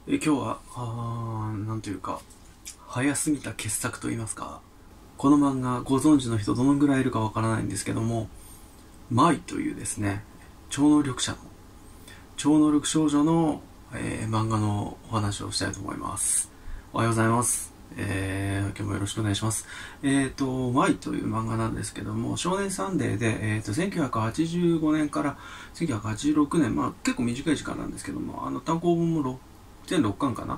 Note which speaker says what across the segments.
Speaker 1: 今日は、なんというか、早すぎた傑作と言いますか、この漫画ご存知の人どのぐらいいるかわからないんですけども、マイというですね、超能力者の、超能力少女の、漫画のお話をしたいと思います。おはようございます。今日もよろしくお願いします。マイという漫画なんですけども、少年サンデーで、1985年から1986年、まあ結構短い時間なんですけども、単行本も全6巻かな、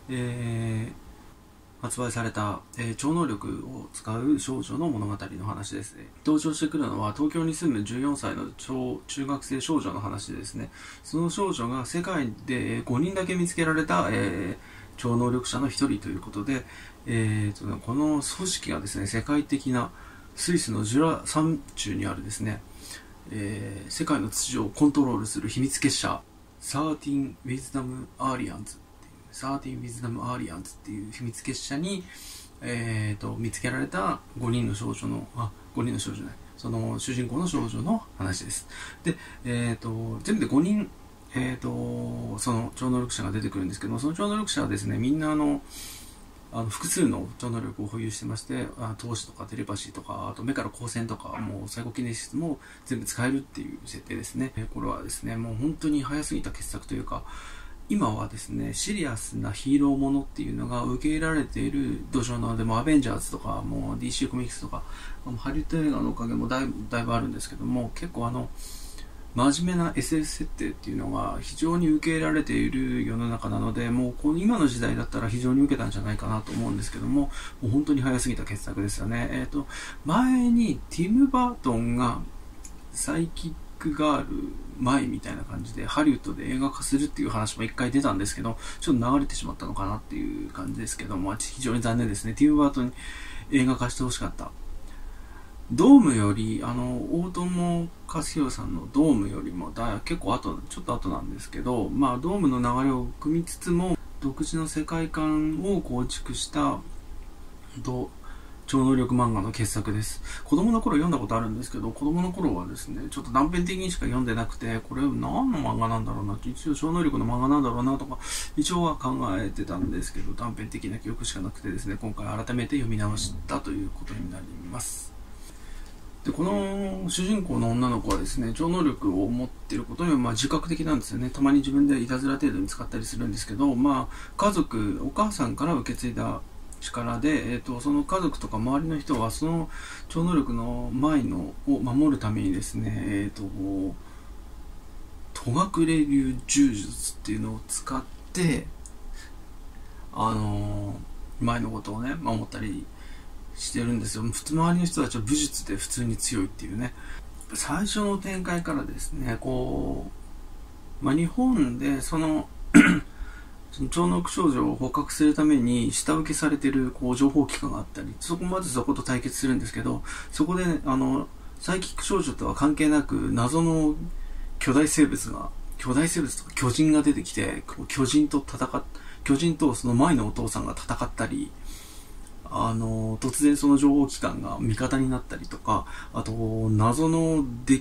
Speaker 1: 発売された、超能力を使う少女の物語の話ですね。登場してくるのは東京に住む14歳の中学生少女の話でですね、その少女が世界で5人だけ見つけられた、超能力者の一人ということで、この組織がですね、世界的なスイスのジュラ山中にあるですね、世界の秩序をコントロールする秘密結社13 Wisdom Alliance 13 Wisdom Alliance っていう秘密結社に、見つけられた5人の少女の5人の少女じゃない、その主人公の少女の話です。で、全部で5人、その超能力者が出てくるんですけど、その超能力者はですね、みんな複数の超能力を保有してまして、投資とかテレパシーとか、あと目から光線とか、もうサイコキネシスも全部使えるっていう設定ですね。これはですね、もう本当に早すぎた傑作というか、今はですね、シリアスなヒーローものっていうのが受け入れられている土壌なので、もうアベンジャーズとか、もう DC コミックスとか、ハリウッド映画のおかげもだいぶあるんですけども、結構真面目な SF 設定っていうのが非常に受け入れられている世の中なので、もうこの今の時代だったら非常に受けたんじゃないかなと思うんですけども、もう本当に早すぎた傑作ですよね。前にティム・バートンがサイキックガール前みたいな感じでハリウッドで映画化するっていう話も一回出たんですけど、ちょっと流れてしまったのかなっていう感じですけども、非常に残念ですね。ティム・バートンに映画化してほしかった。ドームより、大友克洋さんのドームよりも結構ちょっと後なんですけど、まあ、ドームの流れを組みつつも、独自の世界観を構築した超能力漫画の傑作です。子供の頃読んだことあるんですけど、子供の頃はですね、ちょっと断片的にしか読んでなくて、これ何の漫画なんだろうな、一応超能力の漫画なんだろうなとか、一応は考えてたんですけど、断片的な記憶しかなくてですね、今回改めて読み直したということになります。で、この主人公の女の子はですね、超能力を持っていることには自覚的なんですよね。たまに自分でいたずら程度に使ったりするんですけど、お母さんから受け継いだ力で、その家族とか周りの人はその超能力のを守るためにですね、戸隠流柔術っていうのを使って、前のことをね、守ったりしてるんですよ。普通周りの人たちは武術で普通に強いっていうね。最初の展開からですね、日本でその超能力少女を捕獲するために下請けされている情報機関があったり、そこと対決するんですけど、そこで、サイキック少女とは関係なく謎の巨大生物とか巨人が出てきて、巨人とその前のお父さんが戦ったり、突然その情報機関が味方になったりとか、あと謎の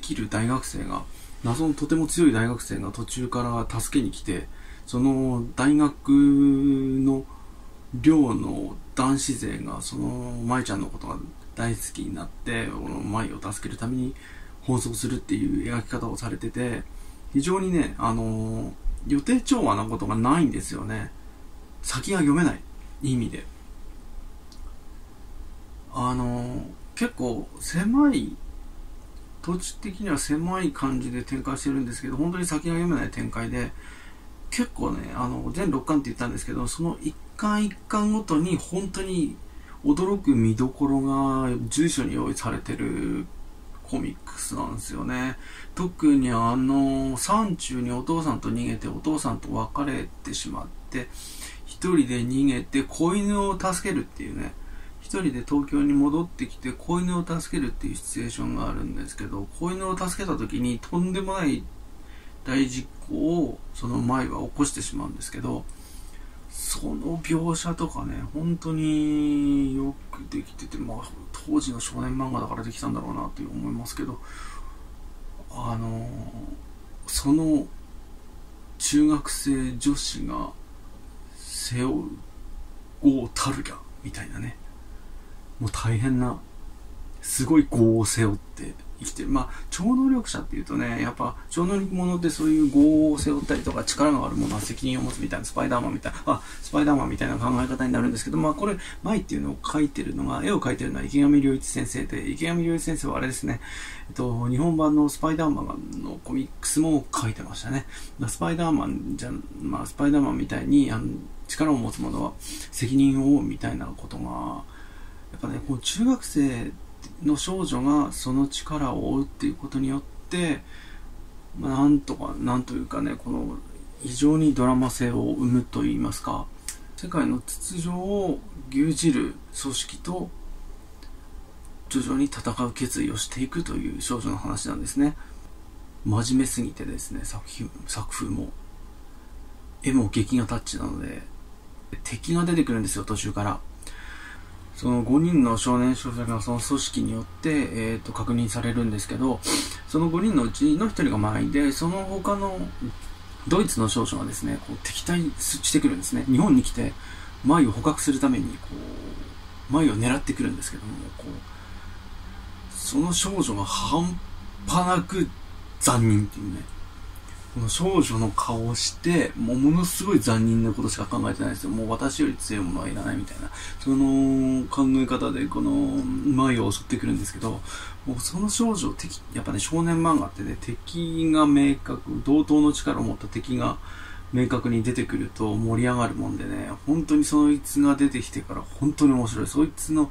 Speaker 1: とても強い大学生が途中から助けに来て、その大学の寮の男子勢がその舞ちゃんのことが大好きになって、この舞を助けるために奔走するっていう描き方をされてて、非常にね、予定調和なことがないんですよね。先が読めない、いい意味で。結構土地的には狭い感じで展開してるんですけど、本当に先が読めない展開で、結構ね、全6巻って言ったんですけど、その1巻1巻ごとに本当に驚く見どころが随所に用意されてるコミックスなんですよね。特に山中にお父さんと逃げて、お父さんと別れてしまって、一人で逃げて子犬を助けるっていうね、一人で東京に戻ってきて子犬を助けるっていうシチュエーションがあるんですけど、子犬を助けた時にとんでもない大実行をその前は起こしてしまうんですけど、その描写とかね、本当によくできてて、当時の少年漫画だからできたんだろうなと思いますけど、その中学生女子が背負う業たるやみたいなね、もう大変なすごい業を背負って生きてる。まあ超能力者っていうとね、やっぱ超能力者ってそういう業を背負ったりとか力があるものは責任を持つみたいな、スパイダーマンみたいな考え方になるんですけど、まあこれ舞っていうのを描いてるのが、絵を描いてるのは池上良一先生で、池上良一先生はあれですね、日本版のスパイダーマンのコミックスも描いてましたね。スパイダーマンみたいに力を持つ者は責任を負うみたいなことが、やっぱね、こう中学生の少女がその力を負うっていうことによって、なんというかね、この非常にドラマ性を生むといいますか、世界の秩序を牛耳る組織と徐々に戦う決意をしていくという少女の話なんですね。真面目すぎてですね、作風も絵も劇画タッチなので、敵が出てくるんですよ、途中から。その5人の少年少女がその組織によって、確認されるんですけど、その5人のうちの1人が舞で、その他のドイツの少女がですね、こう敵対してくるんですね。日本に来て舞を捕獲するためにこう舞を狙ってくるんですけども、こうその少女が半端なく残忍っていうね、この少女の顔をして、ものすごい残忍なことしか考えてないですよ。もう私より強いものはいらないみたいな、その考え方でこの舞を襲ってくるんですけど、もうその少女、やっぱね、少年漫画ってね、敵が明確、同等の力を持った敵が明確に出てくると盛り上がるもんでね、本当にそいつが出てきてから本当に面白い。そいつの、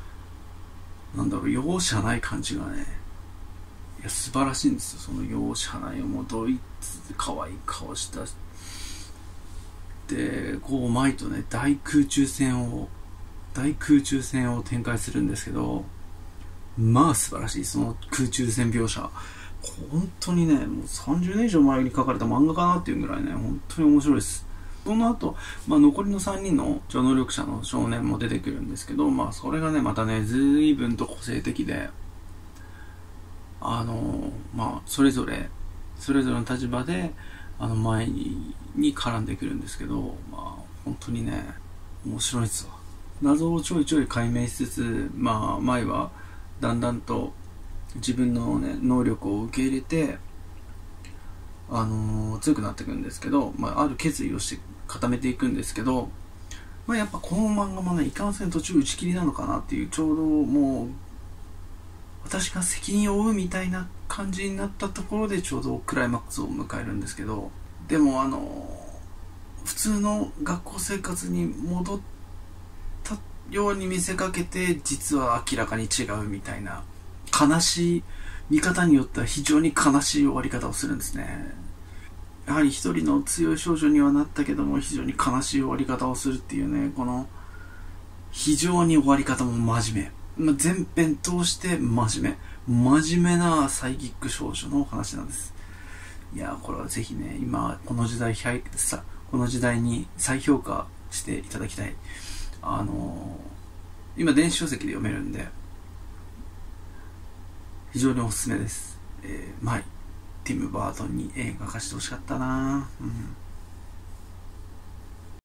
Speaker 1: 容赦ない感じがね、いや素晴らしいんですよ。その容赦ない、もうドイツで可愛い顔したで、こう舞とね、大空中戦を展開するんですけど、まあ素晴らしい。その空中戦描写、本当にね、もう30年以上前に描かれた漫画かなっていうぐらいね、本当に面白いです。その後、残りの3人の超能力者の少年も出てくるんですけど、それがね、またね、随分と個性的で、それぞれの立場で前に絡んでくるんですけど、本当にね、面白いですわ。謎をちょいちょい解明しつつ、前はだんだんと自分のね、能力を受け入れて強くなっていくんですけど、ある決意をして固めていくんですけど、やっぱこの漫画もね、いかんせん途中打ち切りなのかなっていう、ちょうどもう私が責任を負うみたいな感じになったところでちょうどクライマックスを迎えるんですけど、でも普通の学校生活に戻ったように見せかけて、実は明らかに違うみたいな、悲しい、見方によっては非常に悲しい終わり方をするんですね。やはり一人の強い少女にはなったけども、非常に悲しい終わり方をするっていうね、この非常に終わり方も真面目、全編通して真面目なサイキック少女の話なんです。いや、これはぜひね、今この時代に再評価していただきたい。今電子書籍で読めるんで非常におすすめです。ティム・バートンに映画化してほしかったな。